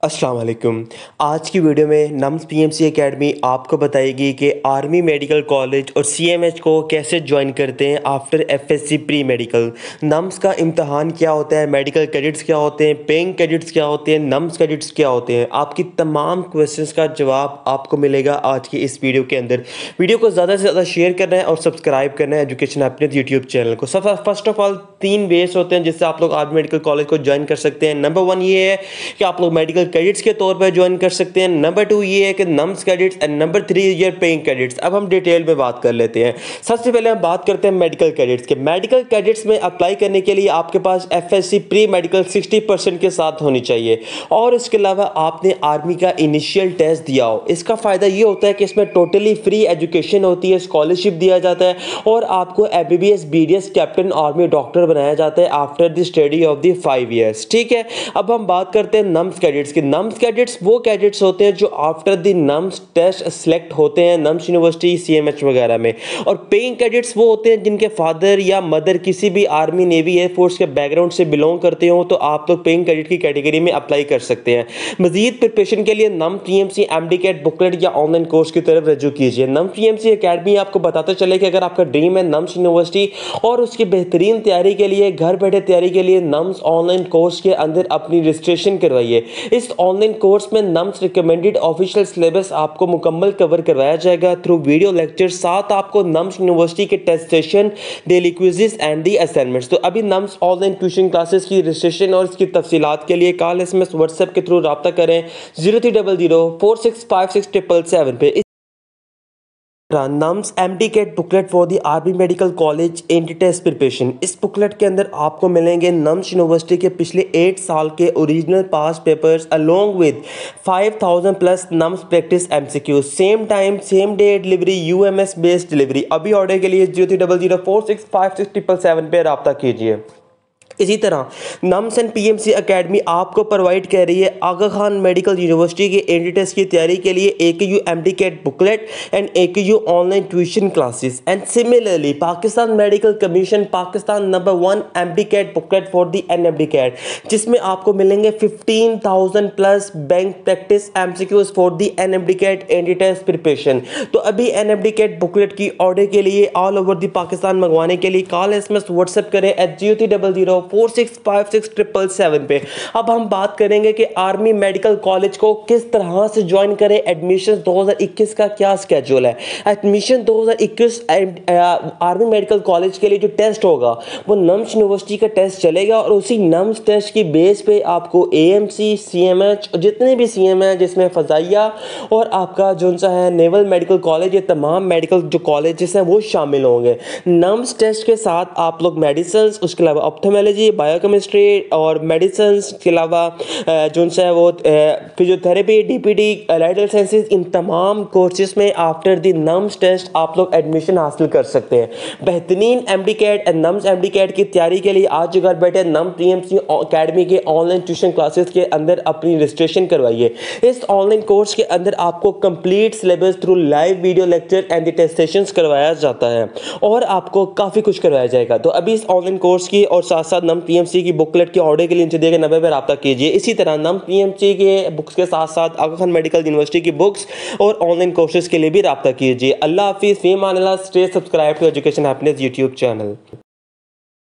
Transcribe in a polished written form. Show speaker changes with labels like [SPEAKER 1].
[SPEAKER 1] अस्सलाम वालेकुम। आज की वीडियो में नम्स पीएमसी एकेडमी आपको बताएगी कि आर्मी मेडिकल कॉलेज और सीएमएच को कैसे ज्वाइन करते हैं after FSc pre medical. NUMS का इम्तहान क्या होता है, मेडिकल क्रेडिट्स क्या होते हैं, पेइंग क्रेडिट्स क्या होते हैं, नम्स क्रेडिट्स क्या होते हैं, आपकी तमाम क्वेश्चंस का जवाब आपको मिलेगा आज की इस वीडियो के अंदर। वीडियो को ज़्यादा से ज़्यादा शेयर करना है और सब्सक्राइब करना है एजुकेशन हैप्पीनेस यूट्यूब चैनल को। फर्स्ट ऑफ ऑल 3 वेज होते हैं जिससे आप लोग आर्मी मेडिकल कॉलेज को ज्वाइन कर सकते हैं। नंबर 1 ये है कि आप लोग मेडिकल क्रेडिट्स के तौर पर ज्वाइन कर सकते हैं। नंबर 2 ये है कि नम्स क्रेडिट्स एंड नंबर 3 ये पेइंग क्रेडिट्स। अब हम डिटेल में बात कर लेते हैं। सबसे पहले हम बात करते हैं मेडिकल क्रेडिट्स के। मेडिकल क्रेडिट्स में अप्लाई करने के लिए आपके पास एफएससी प्री मेडिकल 60% के साथ होनी चाहिए और इसके अलावा आपने आर्मी का इनिशियल टेस्ट दिया हो। इसका फायदा ये होता है कि इसमें टोटली फ्री एजुकेशन होती है, स्कॉलरशिप दिया जाता है और आपको MBBS BDS captain army doctor बनाया जाता है after the study of the 5 years. ठीक है, अब हम बात करते हैं नम्स क्रेडिट्स की। नम्स क्रेडिट्स वो क्रेडिट्स होते हैं जो after the NUMS test select होते हैं नम्स यूनिवर्सिटी सीएमएच वगैरह में। और पेइंग क्रेडिट्स वो होते हैं जिनके फादर या मदर किसी भी आर्मी नेवी एयरफोर्स के बैकग्राउंड से बिलोंग करते हो तो आप लोग पेइंग क्रेडिट की कैटेगरी में अप्लाई कर सकते हैं। मजीद प्रिपरेशन के लिए NUMS PMC MD CAT booklet या ऑनलाइन कोर्स की तरफ रजू कीजिए। नम्स पीएमसी एकेडमी आपको बताते चले कि अगर आपका ड्रीम है नम्स यूनिवर्सिटी और उसकी बेहतरीन तैयारी के लिए, घर बैठे तैयारी के लिए, नम्स ऑनलाइन कोर्स के अंदर अपनी रजिस्ट्रेशन करवाइए। इस ऑनलाइन कोर्स में नम्स रिकमेंडेड ऑफिशियल सिलेबस आपको मुकम्मल कवर करवाया जाएगा थ्रू वीडियो लेक्चर। साथ आपको नम्स यूनिवर्सिटी के test session, daily quizzes and the assignments. तो अभी नम्स ऑनलाइन ट्यूशन क्लासेस की रजिस्ट्रेशन और इसकी तफसीलात के लिए कॉल एसएमएस व्हाट्सएप के थ्रू रब्ता करें 0300465677 पे। NUMS MD CAT booklet for the army medical college entry test preparation. इस बुकलेट के अंदर आपको मिलेंगे नम्स यूनिवर्सिटी के पिछले 8 साल के original past papers along with 5000 plus NUMS practice MCQ, same time same day delivery, UMS based delivery. अभी ऑर्डर के लिए 0300465677 पे रब्ता कीजिए। इसी तरह नम्स एंड पीएमसी एकेडमी आपको प्रोवाइड कर रही है आगा खान मेडिकल यूनिवर्सिटी के एंटी टेस्ट की तैयारी के लिए AKU MD CAT booklet and AKU online tuition classes. And similarly Pakistan medical commission Pakistan number 1 MD CAT booklet for the NMD CAT, जिसमें आपको मिलेंगे 15,000 plus bank practice MCQs for the NMD CAT entry test preparation. तो अभी NMD CAT booklet की order के लिए all over the Pakistan मंगवाने के लिए कॉल एसएमएस व्हाट्सएप करें 0300465677 पे। अब हम बात करेंगे कि आर्मी मेडिकल कॉलेज को किस तरह से ज्वाइन करें। एडमिशन 2021 का क्या स्केड्यूल है। एडमिशन 2021 आर्मी मेडिकल कॉलेज के लिए जो टेस्ट होगा वो नम्स यूनिवर्सिटी का टेस्ट चलेगा और उसी नम्स टेस्ट की बेस पे आपको एएमसी सीएमएच जितने भी सीएम है जिसमें फजाइया और आपका जो सा है नेवल मेडिकल कॉलेज, ये तमाम मेडिकल जो कॉलेजेस हैं वो शामिल होंगे। नम्स टेस्ट के साथ आप लोग मेडिसिन, उसके अलावा ऑप्थेमोलॉजी, बायोकेमिस्ट्री और मेडिसिन के अलावा जो है वो फिजियोथेरेपी, डीपीटी, एलाइडल साइंसेज, इन तमाम कोर्सेज में आफ्टर द नम्स टेस्ट आप लोग एडमिशन हासिल कर सकते हैं। बेहतरीन MD CAT and NUMS MD CAT की तैयारी के लिए आज घर बैठे नम्स पीएमसी एकेडमी के ऑनलाइन ट्यूशन क्लासेस के अंदर अपनी रजिस्ट्रेशन करवाइए। इस ऑनलाइन कोर्स के अंदर आपको complete syllabus through live video lecture and test sessions करवाया जाता है और आपको काफ़ी कुछ करवाया जाएगा। तो अभी इस ऑनलाइन कोर्स की और साथ साथ नम्स पीएमसी की बुकलेट के ऑर्डर के लिए नीचे दिए गए नंबर पर रब्ता कीजिए। इसी तरह नम्स पीएमसी के बुक्स के साथ साथ आगा खान मेडिकल यूनिवर्सिटी की बुक्स और ऑनलाइन कोर्सेज के लिए भी रब्ता कीजिए। अल्लाह हाफिज़, फी अमान Allah. Stay subscribe to education happiness YouTube channel.